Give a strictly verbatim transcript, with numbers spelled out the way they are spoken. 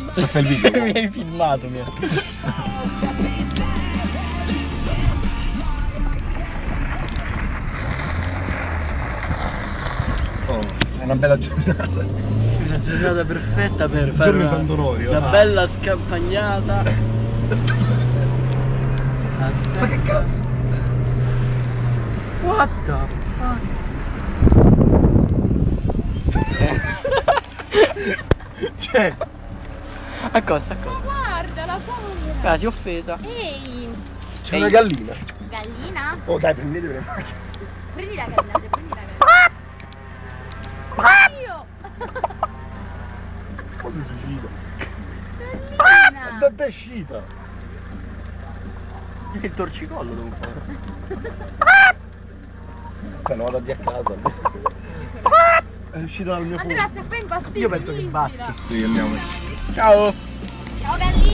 Se fai il video. Mi hai filmato, mio. Oh, è una bella giornata. Sì, una giornata perfetta per fare Giorno una, Sant'Onorio. una Ah. bella scampagnata. Aspetta. Ma che cazzo? What the fuck? Cioè, Accosta, accosta. Guarda la povera. Ah, si è offesa. Ehi, c'è una gallina. gallina? Oh dai, prendete le macchine. Prendi la gallina, prendi la gallina. Io! Cosa si suicida? Gallina! Da te è uscita. Il torcicollo devo fare. Aspetta, lo vado a dire a casa. È uscita dal mio fuoco. Andrea, se poi impazzisci, Io penso che basti. vincila. Sì, andiamo. Ciao. Ciao gallina!